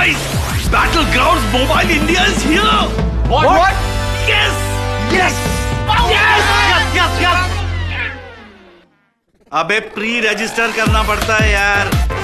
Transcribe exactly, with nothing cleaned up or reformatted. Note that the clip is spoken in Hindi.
Guys, Battlegrounds Mobile India is here. What? What? Yes. Yes. Yes. Yes. Yes. Yes. अबे प्री रजिस्टर करना पड़ता है यार।